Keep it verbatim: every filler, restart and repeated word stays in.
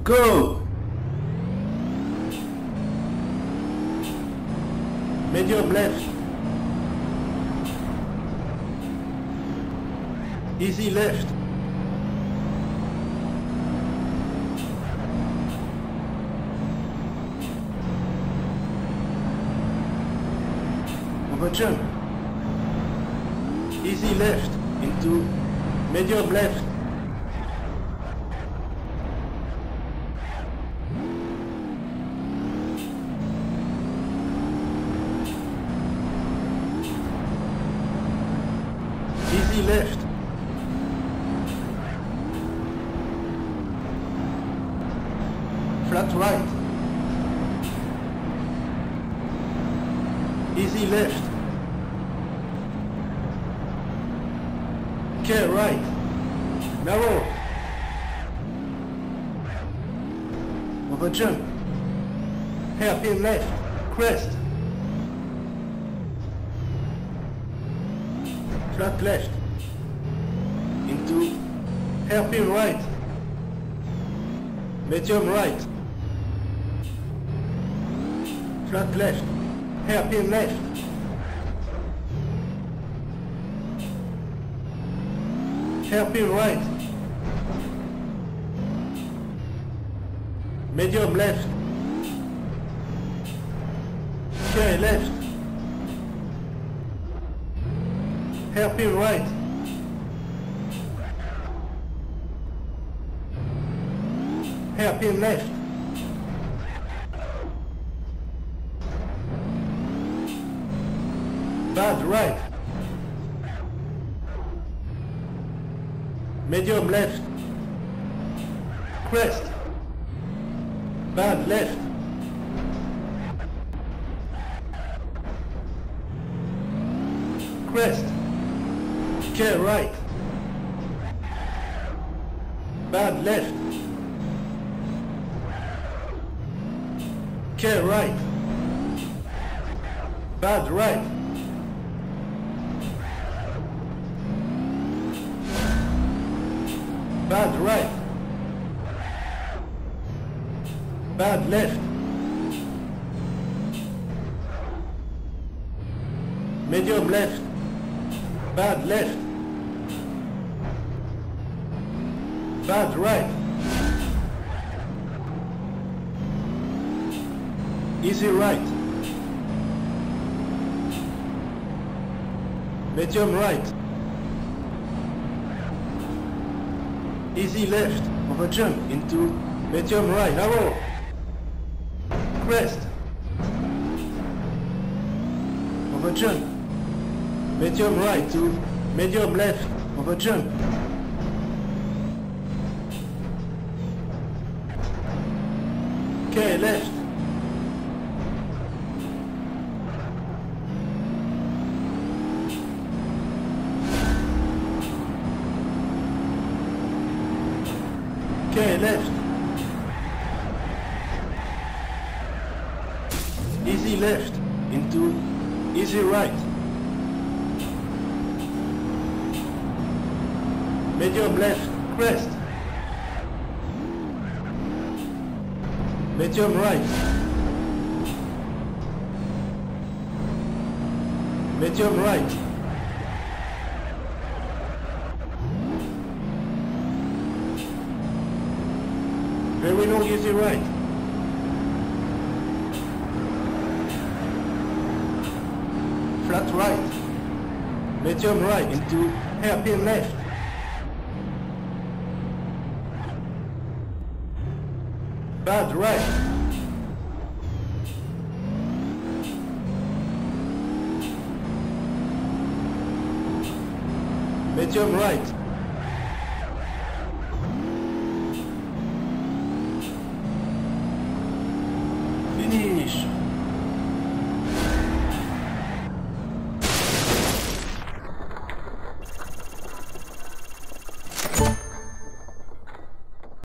Go! Medium left. Easy left. Over jump. Easy left into medium left. Easy left. Flat right. Easy left. Okay, right. Narrow. Over jump. Hairpin left. Crest. Flat left. Into hairpin right. Medium right. Flat left. Hairpin left. Hairpin right. Medium left. Okay, left. Hairpin right. Hairpin left. Bad right. Medium left. Crest. Bad left. Crest. Okay, right. Bad left. Okay, right. Bad right. Bad right. Bad left. Medium left. Bad left. Bad right. Easy right. Medium right. Easy left. Over jump into medium right. Narrow. Crest. Over jump. Medium right to medium left. Over jump. Okay, left. Okay, left. Easy left into easy right. Medium left, crest. Medium right. Medium right. Very long easy right. Flat right. Medium right into hairpin left. Bad right. Medium right. Finish.